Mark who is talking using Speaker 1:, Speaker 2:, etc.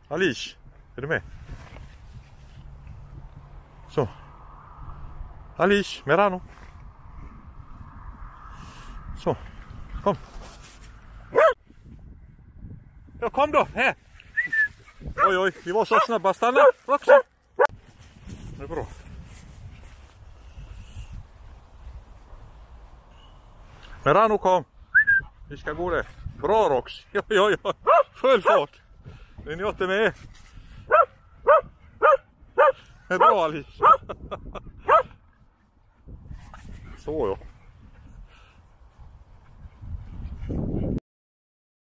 Speaker 1: Alice, är du med? Så. Alice, Merano. Så, kom. Ja, kom då, här. Oj, vi var så snabba. Stanna, Roxy. Det är bra. Merano, kom. Vi ska gå där. Bra, Rox. Oj. Full fart. Är ni inte med? Det är bra, Alice. Så, ja.